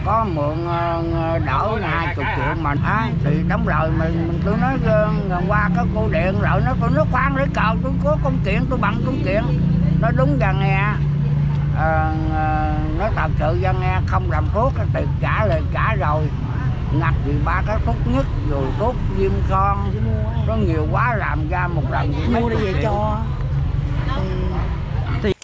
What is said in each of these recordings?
có mượn đỡ 20 triệu mà thì đóng lời mình tôi nói qua cái cô điện rồi nó khoan để cầu tôi có công kiện tôi bằng công kiện nó đúng ra nghe nó thật sự ra nghe không làm thuốc thì trả lời trả rồi ngặt thì 3 cái thuốc nhất rồi thuốc viêm son nó nhiều quá làm ra một lần mua đi về cho thì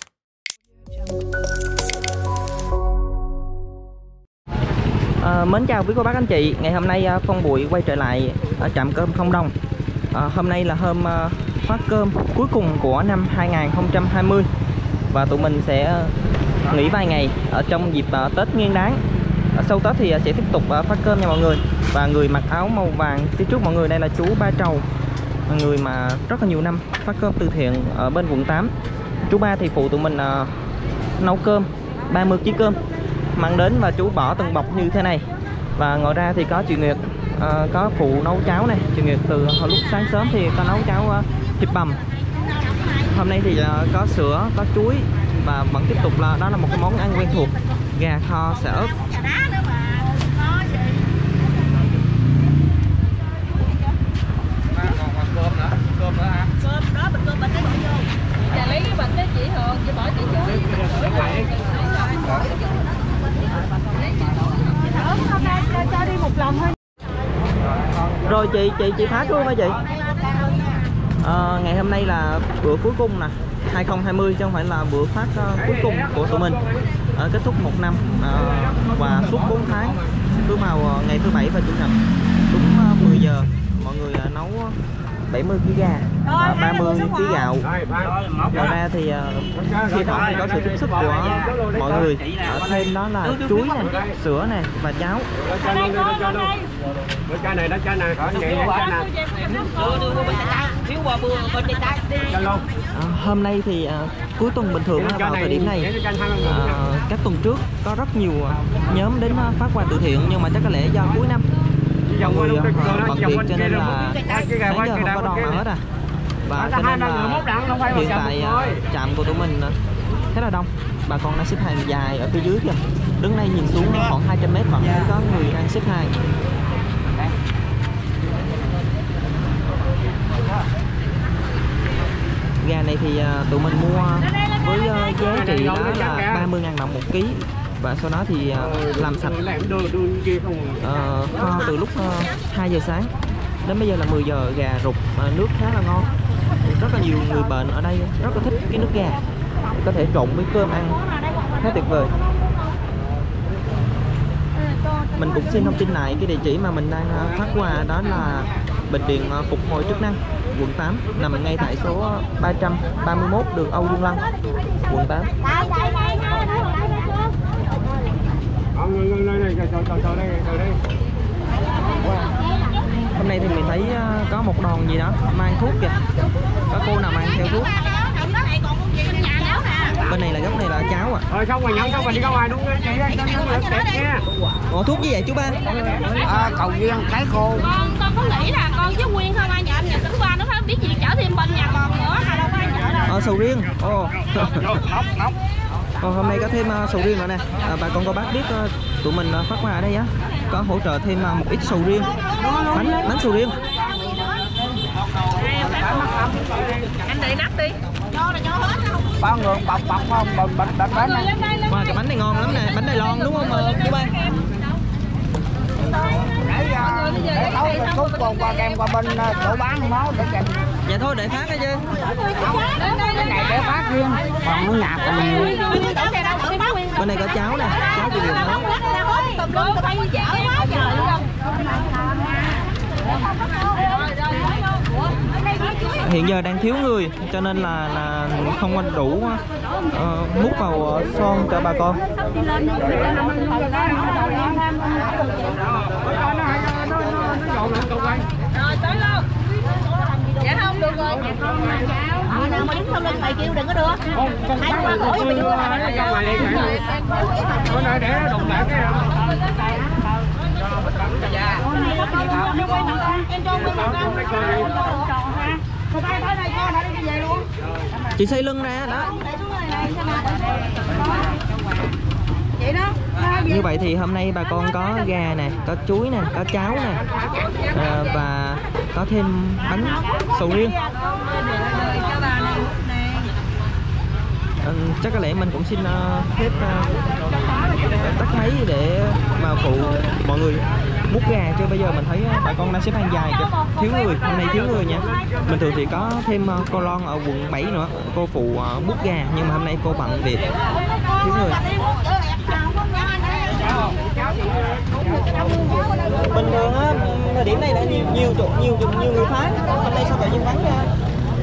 mến chào quý cô bác anh chị. Ngày hôm nay Phong Bụi quay trở lại ở trạm cơm Không Đồng. Hôm nay là hôm phát cơm cuối cùng của năm 2020 và tụi mình sẽ nghỉ vài ngày ở trong dịp Tết Nguyên Đán. Sau Tết thì sẽ tiếp tục phát cơm nha mọi người. Và người mặc áo màu vàng phía trước mọi người đây là chú Ba Trầu, người mà rất là nhiều năm phát cơm từ thiện ở bên quận 8. Chú Ba thì phụ tụi mình nấu cơm 30 kg cơm mang đến và chú bỏ từng bọc như thế này. Và ngoài ra thì có chị Nguyệt có phụ nấu cháo này. Chị Nguyệt từ hồi lúc sáng sớm thì có nấu cháo thịt bằm. Hôm nay thì có sữa, có chuối và vẫn tiếp tục là đó là một cái món ăn quen thuộc, gà kho xả ớt. Rồi chị phát luôn hả chị? Ngày hôm nay là bữa cuối cùng nè 2020 chứ không phải là bữa phát cuối cùng của tụi mình. Kết thúc một năm và suốt 4 tháng cứ vào ngày thứ Bảy và Chủ nhật đúng 10 giờ mọi người nấu 70 kg gà và 30 kg gạo. Ngoài ra thì khi thoảng thì có sự tiếp sức của mọi người, thêm đó là chuối này, sữa này và cháo. Hôm nay thì cuối tuần bình thường vào thời điểm này các tuần trước có rất nhiều nhóm đến phát quà từ thiện, nhưng mà chắc có lẽ do cuối năm mọi người bận việc cho nên là sáng giờ không có đòn nào hết à. Và cho nên là hiện tại trạm của tụi mình khá là đông, bà con đang xếp hàng dài ở phía dưới kìa. Đứng đây nhìn xuống khoảng 200 m vẫn thấy có người đang xếp hàng. Gà này thì tụi mình mua với giá trị đó là 30.000 đồng 1 kg. Và sau đó thì làm sạch kho từ lúc 2 giờ sáng đến bây giờ là 10 giờ. Gà rục nước khá là ngon. Rất là nhiều người bệnh ở đây rất là thích cái nước gà, có thể trộn với cơm ăn khá tuyệt vời. Mình cũng xin thông tin lại cái địa chỉ mà mình đang phát quà, đó là bệnh viện phục hồi chức năng quận 8, nằm ngay tại số 331 đường Âu Dương Lăng, quận 8. Hôm nay thì mình thấy có một đoàn gì đó mang thuốc kìa, có cô nào mang theo thuốc. Bên này là góc này là cháo ạ. Xong rồi nhận xong mình đi ra ngoài đúng chị ơi, nha. Ủa thuốc gì vậy chú Ba? Cầu riêng thái khô. Con có nghĩ là con với Nguyên không ai nhận, nhà tỉnh qua nó phải biết gì chở thêm bên nhà con nữa, hay đâu có ai chở đâu. Sầu riêng. Hôm nay có thêm sầu riêng nữa nè. Bà con có bác biết tụi mình phát quà ở đây á, có hỗ trợ thêm một ít sầu riêng, bánh sầu riêng. Anh đi nắp đi. Bao người bọc không? Bánh Wow, cái bánh này ngon lắm nè, bánh Đài Loan đúng không chú Ba? Để nấu cái cúc qua đem qua bên chỗ bán nó để kèm. Dạ thôi để phát chứ. Cái này để phát riêng, còn nó nhạt còn nhiều. Bên này có cháo nè, cháo gì được nấu. Hiện giờ đang thiếu người cho nên là không có đủ múc vào son cho bà con. Rồi tới luôn. Dạ không được rồi. Người nào mà đứng sau lưng mày kêu đừng có đưa. Hai qua khỏi mày đưa. Để nó đụng lại cái chị xây lưng ra đó. Như vậy thì hôm nay bà con có gà nè, có chuối nè, có cháo nè, và có thêm bánh sầu riêng. Chắc có lẽ mình cũng xin phép tắt máy để mà phụ mọi người múc gà, chứ bây giờ mình thấy bà con đang xếp hàng dài kìa, thiếu người, hôm nay thiếu người nha. Bình thường thì có thêm cô Lon ở quận 7 nữa, cô phụ múc gà, nhưng mà hôm nay cô bận việc, thiếu người. Bình thường á, thời điểm này là nhiều người phá, hôm nay sao tự nhiên vắng ra?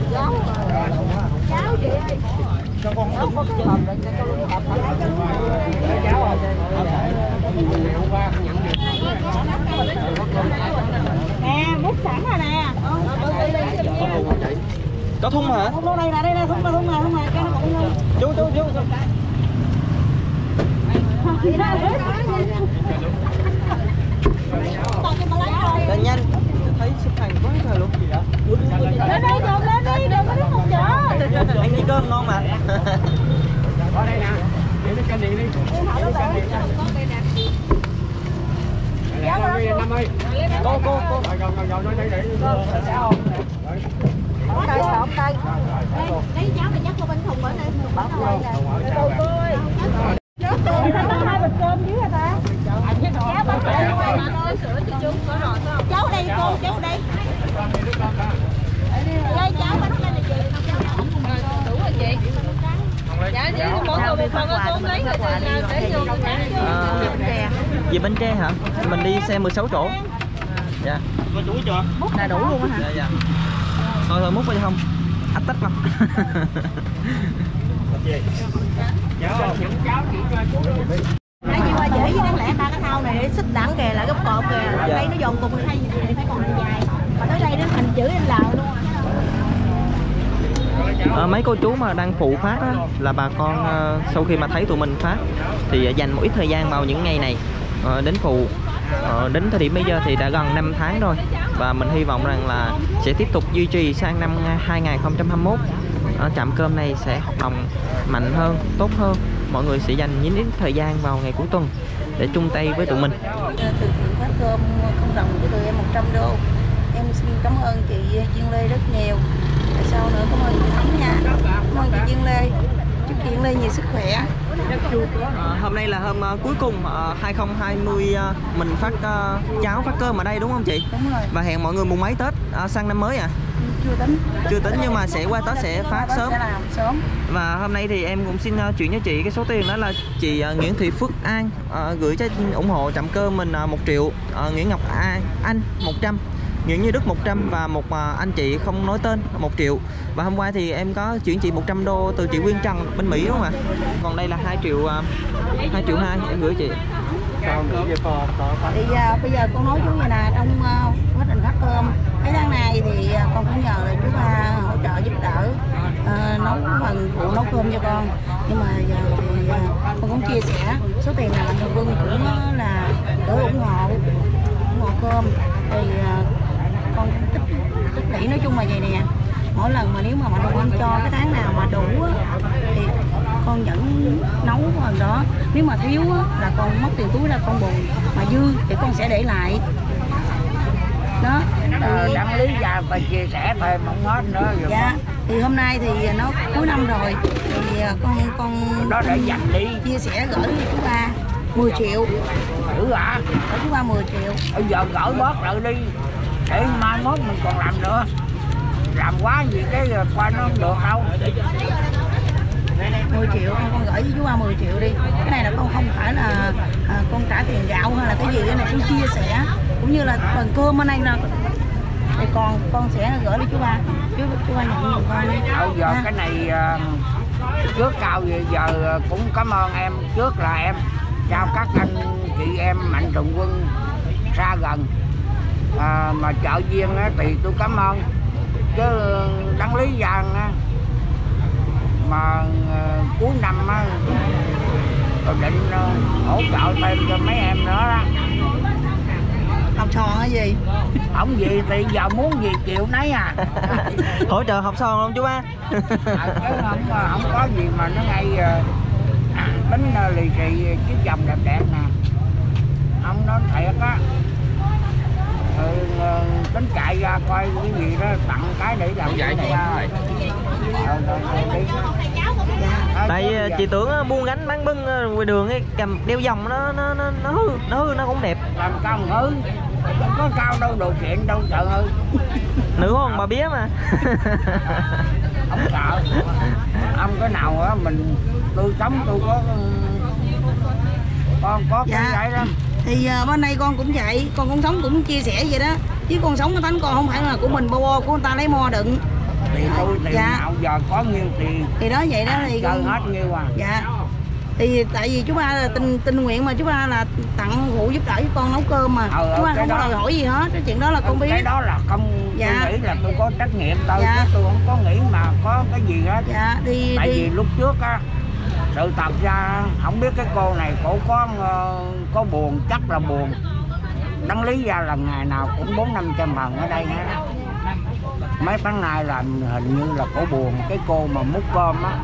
Cho con đừng có cái hộp để cho con hộp nè, múc sẵn rồi nè. Có thun hả? Thun đây nè, đây nè, thun này, cái nó cũng chú. Lên nhanh, thấy xếp hàng quá trời luôn. Lên đây, trộn lên đi, đừng có đứng một chỗ. Ăn với cơm ngon mà. Ở đây nè, để cái canh điện đi. Năm ơi. Cô. Rồi nói đây. Sao không? Đây, sọt đây. Lấy cháo này chắc vô bên thùng ở đây. Cô ơi. Sao có 2 bịch cơm dưới hả ta? Cháo bánh đây. Sữa cho chú có rồi không? Cháu đây cô, cháu đây. Đây cháu bánh đây này chị. Đủ rồi chị. Dạ, mỗi người một phần có xuống lấy rồi để vô cái về bánh tre hả? Mình đi xe 16 chỗ. Dạ. Có chuối chưa? múc là đủ luôn á hả? Dạ. Thôi múc đi không? Ách tách lắm. Nãy chị qua dễ với đáng lẽ 3 cái thau này để xích đẳng kìa lại gấp cột kìa. Dạ. Đây nó dồn cục hay gì thì phải còn dài. Mà tới đây nó thành chữ L luôn. Mấy cô chú mà đang phụ phát á, là bà con sau khi mà thấy tụi mình phát thì dành một ít thời gian vào những ngày này đến phụ. Đến thời điểm bây giờ thì đã gần 5 tháng rồi, và mình hy vọng rằng là sẽ tiếp tục duy trì sang năm 2021. Trạm cơm này sẽ hoạt động mạnh hơn, tốt hơn. Mọi người sẽ dành những ít thời gian vào ngày cuối tuần để chung tay với tụi mình. Từ thiện phát cơm không đồng cho tụi em 100 đô. Em xin cảm ơn chị Duyên Lê rất nhiều. Sau nữa cảm ơn chị Thắm nha. Cảm ơn chị Duyên Lê. Chúc chị Duyên Lê nhiều sức khỏe. Hôm nay là hôm cuối cùng 2020 mình phát cháo phát cơm ở đây đúng không chị? Đúng rồi. Và hẹn mọi người mùng mấy Tết sang năm mới à? Chưa tính nhưng mà sẽ qua Tết sẽ phát sớm. Sẽ làm sớm. Và hôm nay thì em cũng xin chuyển cho chị cái số tiền đó là chị Nguyễn Thị Phước An gửi cho ủng hộ Trạm cơm mình 1 triệu, Nguyễn Ngọc Anh 100, Nguyễn Như Đức 100 và một anh chị không nói tên 1 triệu. Và hôm qua thì em có chuyển chị 100 đô từ chị Quyên Trần bên Mỹ đúng không ạ? Còn đây là 2 triệu 2 triệu 2 em gửi chị. Thì bây giờ con nói chú vậy nè, trong quá trình phát cơm mấy tháng này thì con cũng nhờ là chú ba hỗ trợ giúp đỡ nấu phần phụ nấu cơm cho con, nhưng mà giờ thì con cũng chia sẻ số tiền nào Mạnh Thường Quân cũng là đỡ ủng hộ cơm thì con cũng tích lũy. Nói chung là vậy nè, mỗi lần mà nếu mà Mạnh Thường Quân cho cái tháng nào mà đủ thì con vẫn nấu phần đó, nếu mà thiếu là con mất tiền túi ra con bù, mà dư thì con sẽ để lại đó. Đăng lý ra phải chia sẻ thêm không hết nữa. Dạ, thì hôm nay thì nó cuối năm rồi thì con đó để dành đi chia sẻ gửi cho chú ba 10 triệu. Thử hả? Gửi chú ba 10 triệu. Bây giờ gửi bớt lại đi để mai mốt mình còn làm nữa. Làm quá gì cái qua nó không được đâu. 10 triệu con gửi với chú ba 10 triệu đi. Cái này là con không phải là con trả tiền gạo hay là cái gì, cái này con chia sẻ cũng như là phần cơm ở đây nè, thì con sẽ gửi đi chú ba nhận giùm con đi. Bây giờ cái này trước cao vậy, giờ cũng cảm ơn em. Trước là em chào các anh chị em Mạnh Thường Quân xa gần mà chợ Duyên thì tôi cảm ơn, chứ đáng lý rằng mà cuối năm tôi định hỗ trợ thêm cho mấy em nữa đó. Học trò hay gì? Không gì thì giờ muốn gì chịu nấy à. Hỗ trợ học son không chú ba? Chứ không có gì mà nó ngay tính lì xì chiếc vòng đẹp đẹp nè. Ông nói thiệt á, tính chạy ra coi cái gì đó tặng cái để làm cái này. Tại chị tưởng buôn gánh bán bưng ngoài đường ấy, cầm đeo vòng nó hư nó cũng đẹp. Làm cao hư, không có cao đâu, đồ kiện đâu trời ơi. Nữ hôn bà bía mà. Không sợ. Ông cái nào á mình tôi sống tôi có cái vậy đó. Thì bên đây con cũng vậy, con cũng sống cũng chia sẻ vậy đó. Chứ con sống cái tánh con không phải là của mình bo của người ta lấy mo đựng. Thì tôi tiền nào giờ có nhiêu tiền. Thì đó vậy đó thì con hết nhiêu à. Dạ. Thì tại vì chú ba là tình nguyện mà chú ba là tặng phụ giúp đỡ với con nấu cơm mà. Chú ba không có đòi hỏi gì hết, cái chuyện đó là con biết. Cái đó là không, dạ. Tôi nghĩ là tôi có trách nhiệm thôi, dạ. Chứ tôi không có nghĩ mà có cái gì hết. Dạ, tại vì lúc trước á, sự thật ra không biết cái cô này cổ có buồn, chắc là buồn. Đáng lý ra là ngày nào cũng 400-500 phần ở đây hết. Mấy tháng nay làm hình như là cổ buồn, cái cô mà múc cơm á.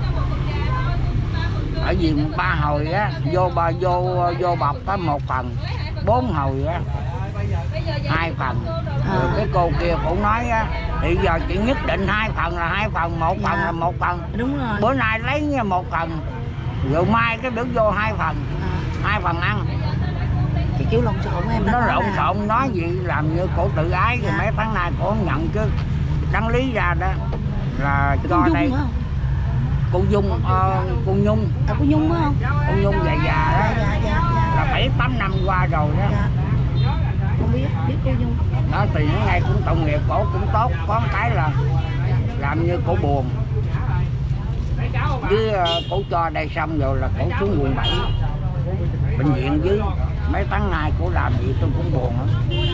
Ở vì 3 hồi á, vô bọc có 1 phần, 4 hồi á 2 phần. Rồi cái cô kia cũng nói á, thì giờ chị nhất định 2 phần là 2 phần, 1 phần là 1 phần. Đúng rồi. Bữa nay lấy 1 phần, rồi mai cái bước vô 2 phần, 2 phần ăn. Thì kiểu lộn xộn em. Nó lộn xộn nói gì làm như cổ tự ái, rồi mấy tháng nay cổ nhận chứ. Đáng lý ra đó là cho đây cô Dung, cô Nhung. Cô Nhung phải không? Cô Nhung già đó. Dạ. Là 7-8 năm qua rồi đó. Dạ. Không biết cô Nhung. Đó thì những ngày cũng tội nghiệp, cổ cũng tốt, có một cái là làm như cổ buồn. Với cổ cho đây xong rồi là cổ xuống quận 7 bệnh viện dưới. Mấy tháng nay cổ làm gì tôi cũng buồn lắm.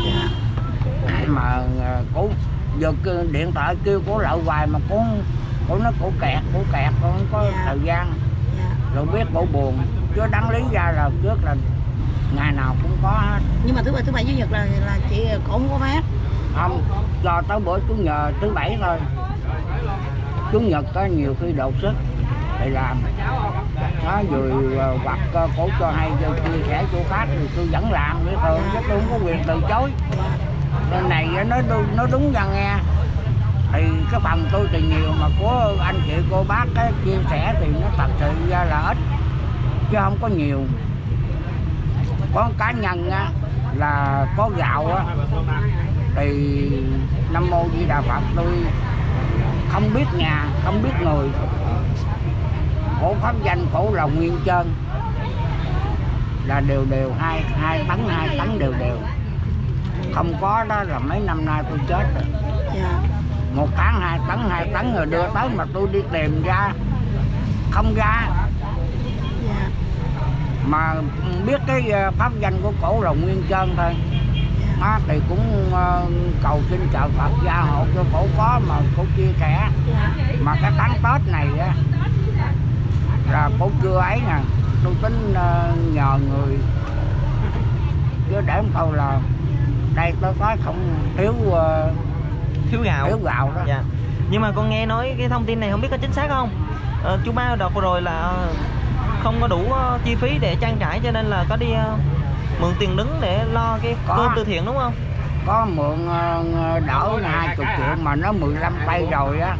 Mà cổ giờ điện thoại kêu cổ lại hoài mà cổ nói cổ kẹt, cổ không có thời gian. Rồi biết cổ buồn, chứ đáng lý ra là trước là ngày nào cũng có hết. Nhưng mà thứ bảy chủ nhật là chị cổ không có phát. Không, cho tới bữa chủ nhật thứ 7 thôi. Chủ nhật có nhiều khi đột xuất thì làm. Đó rồi hoặc cổ cho hay cho chia sẻ chỗ khác thì tôi vẫn làm với thôi, chứ tôi không có quyền từ chối. Bên này nó đúng ra nghe. Thì cái phần tôi thì nhiều mà của anh chị cô bác cái chia sẻ thì nó thật sự ra là ít chứ không có nhiều. Có cá nhân á, là có gạo á, thì Nam Mô Di Đà Phật tôi không biết nhà, không biết người. Cổ pháp danh cổ là Nguyên Trơn, là đều 2 tấn đều. Không có đó là mấy năm nay tôi chết rồi. 1 tháng 2 tấn rồi đưa tới mà tôi đi tìm ra không ra. Mà biết cái pháp danh của cổ là Nguyên Trơn thôi. Đó, thì cũng cầu xin chợ Phật gia hộ cho cổ có mà cổ chia sẻ. Mà cái tháng Tết này á là cổ chưa ấy nè, tôi tính nhờ người, chứ để một câu là đây tôi có không thiếu gạo đó. Dạ. Nhưng mà con nghe nói cái thông tin này không biết có chính xác không? Chú ba đợt vừa rồi là không có đủ chi phí để trang trải cho nên là có đi mượn tiền đứng để lo cái cơm từ thiện đúng không? Có mượn đỡ 20 triệu mà nó 15 tay rồi á.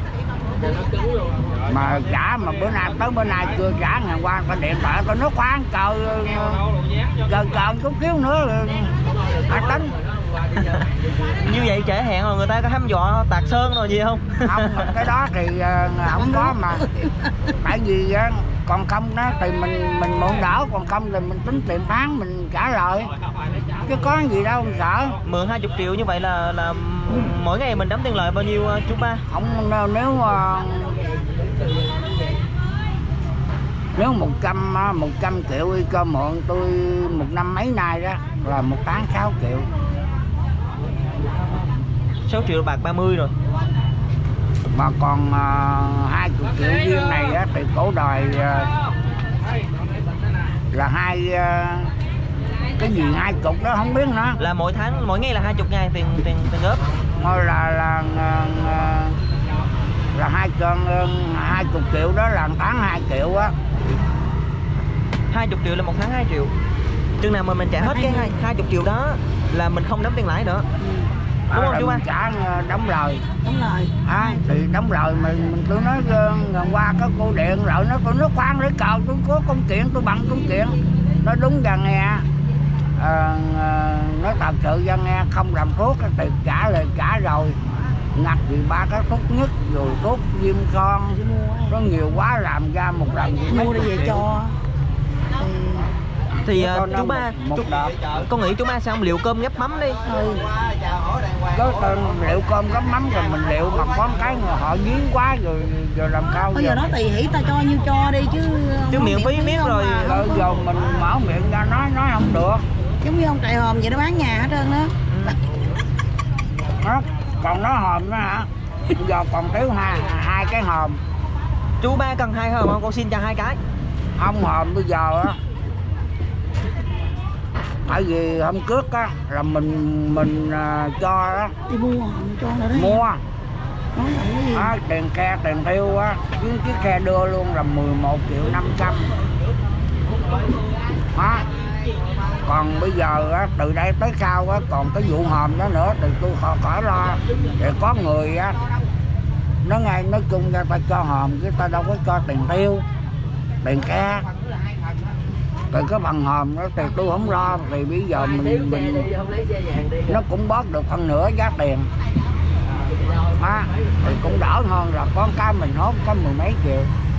Mà trả mà bữa nay chưa trả, ngày qua có điện thoại tôi nói khoan chờ chút xíu nữa tính. Như vậy trễ hẹn rồi người ta có hăm dọa tạt sơn rồi gì không? Không, cái đó thì không có mà. Tại vì còn không đó thì mình mượn đỡ, còn không thì mình tính tiền tháng mình trả lời. Chứ có gì đâu sợ. Mượn 20 triệu như vậy là mỗi ngày mình đóng tiền lợi bao nhiêu chú ba? Không, nếu 100 triệu y cơ mượn tôi 1 năm mấy nay đó là 1 tháng 6 triệu. 6 triệu bạc 30 rồi. Mà còn 20 triệu viên này á, thì cổ đòi là cái gì 20 đó không biết nữa. Là mỗi tháng mỗi ngày là 20 ngày tiền góp. Thôi là 20 triệu đó là tháng 2 triệu á. 20 triệu là một tháng 2 triệu. Chừng nào mà mình trả hết cái 20 triệu đó là mình không đóng tiền lãi nữa. Đúng không chú ba? Trả đóng lời. Đúng rồi. Thì đóng lời mình tôi nói ngày qua có cô điện lại nó khoan để cào tôi có công kiện tôi bằng công kiện. Nó đúng ra nghe. Nó thật sự ra nghe không làm thuốc thì trả lời trả rồi. Ngặt thì 3 cái thuốc nhất rồi thuốc viêm son có nhiều quá làm ra một lần mua đi về cho. Thì chú ba con nghĩ chú ba sao không liệu cơm gấp mắm đi. Có liệu cơm gấp mắm rồi mình liệu mà có cái họ giếng quá rồi làm sao bây giờ nó tùy hỷ ta cho nhiêu cho đi chứ miệng phí miết rồi giờ mình mở miệng ra nói không được. Giống như ông trại hòm vậy nó bán nhà hết trơn đó. Còn nó hòm nữa hả? Giờ còn thiếu hai cái hòm. Chú ba cần 2 hòm không? Con xin cho 2 cái. Không hòm bây giờ á. Tại vì hôm trước á là mình cho đó. Đi mua cho nó đấy. Mua. Tiền xe tiền tiêu á, chiếc xe đưa luôn là 11.500.000. Còn bây giờ á, từ đây tới sau á, còn cái vụ hòm đó nữa thì tôi khỏi lo. Thì có người á, nó ngay nói chung ra ta cho hòm chứ ta đâu có cho tiền tiêu, tiền xe. Thì cái bằng hòm đó thì tôi không lo. Thì bây giờ mình nó cũng bớt được phần nửa giá tiền. Thì cũng đỡ hơn là con cái mình hốt có 10 mấy triệu.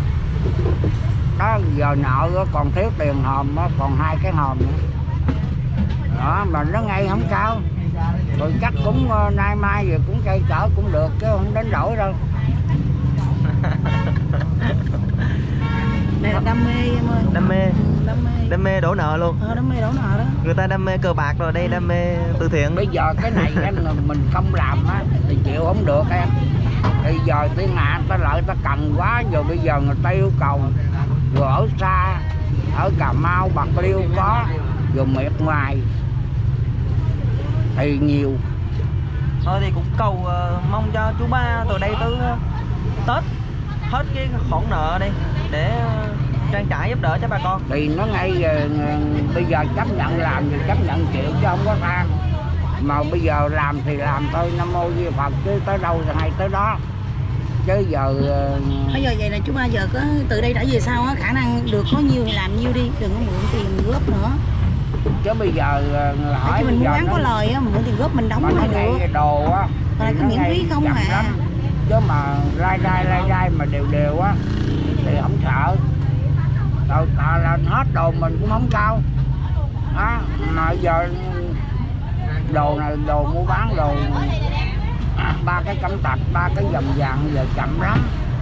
Đó giờ nợ còn thiếu tiền hòm còn 2 cái hòm nữa. Đó mà nó ngay không sao. Rồi chắc cũng nay mai rồi cũng cây chở cũng được chứ không đến đổi đâu. Này là đam mê em ơi. Đam mê đổ nợ luôn. Đam mê đổ nợ đó. Người ta đam mê cờ bạc rồi, đây đam mê từ thiện. Bây giờ cái này em mình không làm á thì chịu không được em. Bây giờ thiên hạ ta lợi ta cần quá rồi bây giờ người ta yêu cầu. Rồi ở xa, ở Cà Mau, Bạc Liêu có, rồi miệt ngoài thì nhiều. Thôi thì cũng cầu mong cho chú ba từ đây tới Tết hết cái khoản nợ đi để trang trải giúp đỡ cho bà con. Thì nó ngay bây giờ chấp nhận làm thì chấp nhận chịu chứ không có than. Mà bây giờ làm thì làm thôi, Nam Mô Di Phật chứ tới đâu thì hay tới đó. Chứ giờ bây giờ vậy là chú ba giờ có từ đây đã về sau á, khả năng được có nhiêu thì làm nhiêu đi, đừng có mượn tiền góp nữa. Chứ bây giờ hỏi mình muốn bán có lời á, mượn tiền góp mình đóng lại được. Đồ á là cái miễn phí không à. Chứ mà lai rai mà đều á thì không sợ. Rồi là hết đồ mình cũng không cao. Mà giờ đồ này đồ mua bán đồ 3 cái cẩm tạch, 3 cái vòng vàng giờ chậm lắm.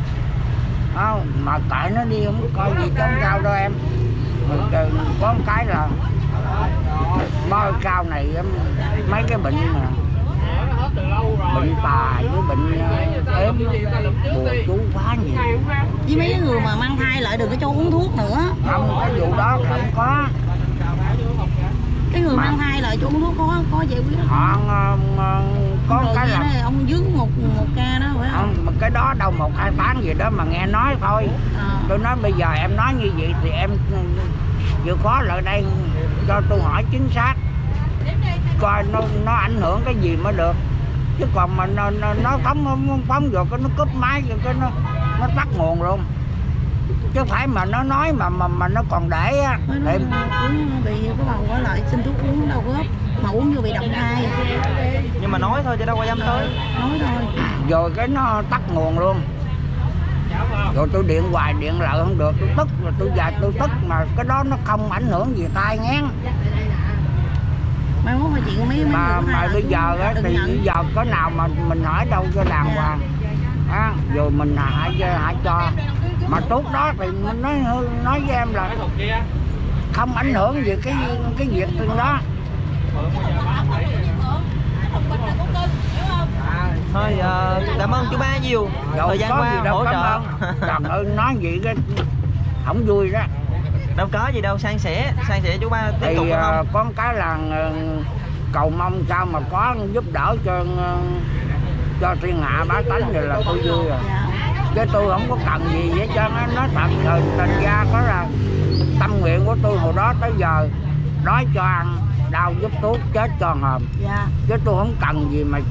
Mà tại nó đi không coi gì trong cao đâu em. Mình có một cái là môi cao này mấy cái bệnh mà bệnh tà với bệnh ếm bùa chú quá nhiều. Với mấy người mà mang thai lại đừng có cho uống thuốc nữa. Không, cái vụ đó không có. Cái người mang thai lại cho uống thuốc có giải quyết. Họ có cái là ông dướng một ca đó phải không? Mà cái đó đâu 1-2 tháng gì đó mà nghe nói thôi. Tôi nói bây giờ em nói như vậy thì em chịu khó lại đây cho tôi hỏi chính xác coi nó ảnh hưởng cái gì mới được. Chứ còn mà nó phóng rồi cái nó cúp máy rồi cái nó tắt nguồn luôn. Chứ phải mà nó nói mà nó còn để á thì bị cái bầu có lại xin thuốc uống đâu góp mà uống vô bị động thai. Nhưng mà nói thôi chứ đâu có dám tới. Nói thôi. Rồi cái nó tắt nguồn luôn. Rồi tôi điện hoài điện lại không được, tôi tức rồi tôi tức mà cái đó nó không ảnh hưởng gì tai ngán. Mai mốt mà chuyện mấy mà bây giờ á thì bây giờ có nào mà mình hỏi đâu cho đàng hoàng. Rồi mình hãy cho. Mà tốt đó thì mình nói với em là không ảnh hưởng gì cái việc đó. Thôi cảm ơn chú ba nhiều. Thời gian qua hỗ trợ. Trời ơi nói gì cái không vui đó. Đâu có gì đâu, san sẻ chú ba tiếp tục không? Có cái là cầu mong sao mà có giúp đỡ cho thiên hạ bá tánh rồi là tôi vui rồi. Chứ tôi không có cần gì vậy cho nó thật thời ra có là tâm nguyện của tôi hồi đó tới giờ đói cho ăn, đau giúp thuốc, chết cho hòm. Dạ. Chứ tôi không cần gì mà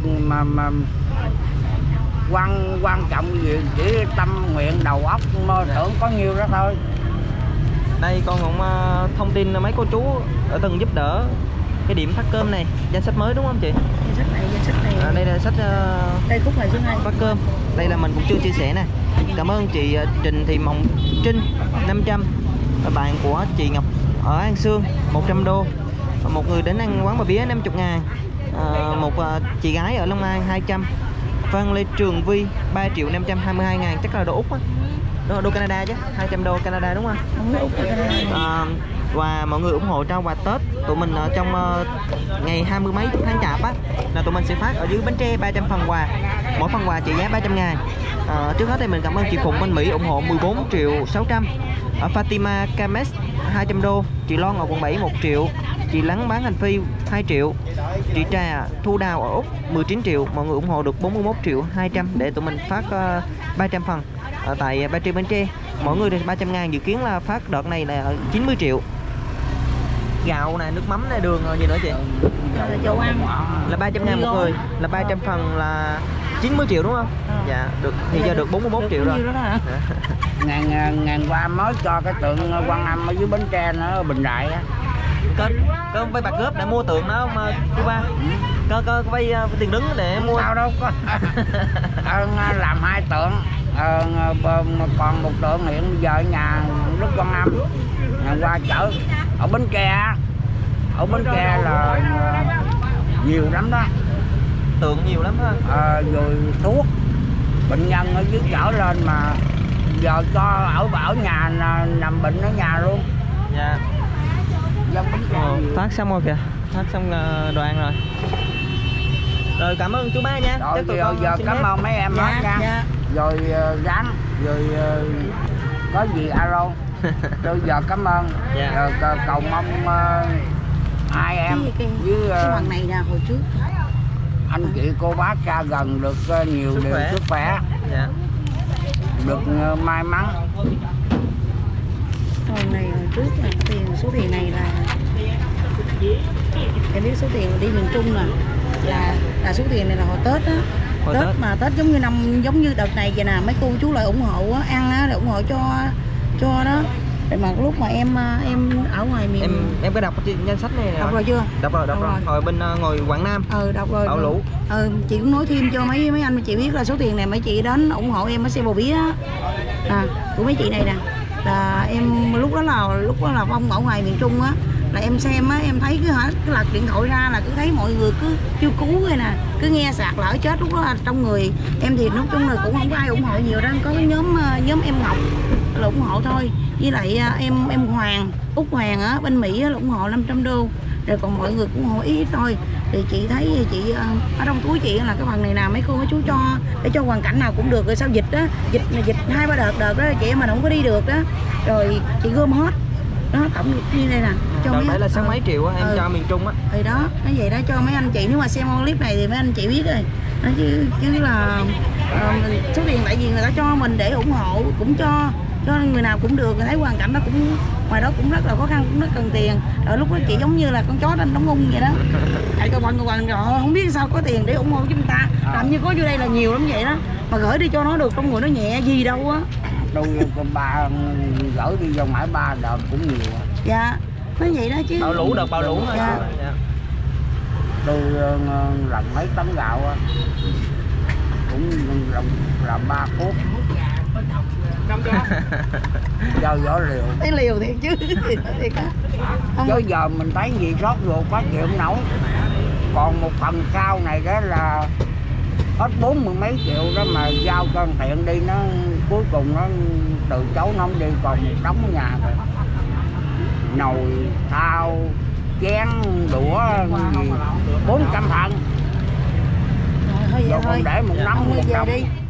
quan trọng gì, chỉ tâm nguyện đầu óc mơ tưởng có nhiêu đó thôi. Đây con cũng thông tin mấy cô chú ở từng giúp đỡ cái điểm phát cơm này, danh sách mới đúng không chị? Danh sách này. Đây là sách đây khúc này xuống đây. phát cơm. Đây là mình cũng chưa chia sẻ nè. Cảm ơn chị Trịnh Thị Mộng Trinh 500, bạn của chị Ngọc ở An Sương 100 đô, một người đến ăn quán bò bía 50.000, một chị gái ở Long An 200, Phan Lê Trường Vi 3.522.000, chắc là đô Úc á, đô Canada chứ, 200 đô Canada đúng không? Và mọi người ủng hộ trao quà Tết tụi mình trong ngày 20 mấy tháng Chạp á, là tụi mình sẽ phát ở dưới Bến Tre 300 phần quà, mỗi phần quà trị giá 300.000. Trước hết thì mình cảm ơn chị Phụng bên Mỹ ủng hộ 14.600.000, Fatima Kames 200 đô, chị Loan ở quận 7 1 triệu, chị Lắng bán hành phi 2 triệu, chị Trà Thu Đào ở Úc 19 triệu. Mọi người ủng hộ được 41.200.000 để tụi mình phát 300 phần tại Ba Tri Bến Tre. Mỗi người được 300.000, dự kiến là phát đợt này là 90 triệu. Gạo này, nước mắm này, đường gì nữa chị? Dầu ăn Là 300.000 một người, là 300 phần là 90 triệu đúng không? Dạ, được thì giờ được 41 triệu rồi. Ngàn qua mới cho cái tượng Quan Âm ở dưới Bến Tre nó Bình Đại á. Có vay bạc góp để mua tượng đó không chú ba? Có vay tiền đứng để mua? Sao đâu có. Làm 2 tượng, còn một tượng hiện bây giờ ở nhà Đức Quan Âm. Ngàn qua chở ở Bến Tre, ở Bến Tre là nhiều lắm đó, tượng nhiều lắm ha. Rồi thuốc bệnh nhân ở dưới chở lên mà giờ cho ở nhà nằm bệnh ở nhà luôn. Dạ. Phát xong rồi kìa, phát xong đoàn rồi. Rồi cảm ơn chú ba nha. Rồi giờ cảm ơn mấy em hết nha. Dạ. Rồi ráng, rồi có gì alo. Rồi giờ cảm ơn. Dạ. Rồi cầu mong hai em với cái bằng này nè, hồi trước anh chị cô bác xa gần được nhiều điều sức khỏe. Dạ. Được may mắn. Còn này hồi trước là tiền, số tiền này là em biết số tiền đi miền Trung là số tiền này là hồi Tết á. Tết mà Tết giống như đợt này vậy nè, mấy cô chú lại ủng hộ ăn á, để ủng hộ cho đó. Rồi mà lúc mà em ở ngoài miền em có đọc danh sách này đọc rồi chưa? Đọc rồi. Hồi bên ngồi Quảng Nam. Đọc rồi. Bão lũ. Chị cũng nói thêm cho mấy anh chị biết là số tiền này mấy chị đến ủng hộ em ở xe bò bía á, của mấy chị này nè, là em lúc đó là Phong ở ngoài miền Trung á, là em xem á, em thấy cứ lật điện thoại ra là cứ thấy mọi người cứ kêu cứu rồi nè, cứ nghe sạt lở chết. Lúc đó là trong người em thì nói chung là cũng không có ai ủng hộ nhiều đâu, có cái nhóm em Ngọc là ủng hộ thôi, với lại em Út Hoàng á bên Mỹ á, là ủng hộ 500 đô, rồi còn mọi người cũng ủng hộ ít thôi. Thì chị thấy chị ở trong túi chị là cái phần này nào mấy cô mấy chú cho để cho hoàn cảnh nào cũng được. Rồi sau dịch á, dịch 2-3 đợt đó chị em mình không có đi được đó, rồi chị gom hết đó, tổng như đây nè cho mấy là 6 mấy triệu á, em cho miền Trung á. Thì đó, cái vậy đó cho mấy anh chị, nếu mà xem clip này thì mấy anh chị biết rồi đó, chứ là số tiền tại vì người ta cho mình để ủng hộ, cũng cho người nào cũng được. Người thấy hoàn cảnh đó cũng ngoài đó cũng rất là khó khăn, cũng rất cần tiền. Rồi lúc đó chị giống như là con chó trên đóng ngung vậy đó, chạy cơ quan rồi không biết sao có tiền để ủng hộ chúng ta, làm như có vô đây là nhiều lắm vậy đó, mà gửi đi cho nó được, trong người nó nhẹ gì đâu á. Đâu con ba gửi đi vào mãi 3 đợt cũng nhiều. Dạ, nói vậy đó chứ. Bão lũ thôi. Dạ. Tôi làm mấy tấn gạo á, cũng làm 3 phút. Do vỏ liều. Thấy liều thiệt chứ. Thiệt á. Chứ giờ mình thấy gì sót ruột phát chịu không nổi. Còn một phần sau này đó là hết 40 mấy triệu đó mà giao cho Thiện đi, nó cuối cùng nó từ chối nó không đi, còn một đống ở nhà rồi. Nồi, thao, chén, đũa gì 400 phần. Thôi vậy rồi thôi. còn để một nắm Ông một về đồng. đi.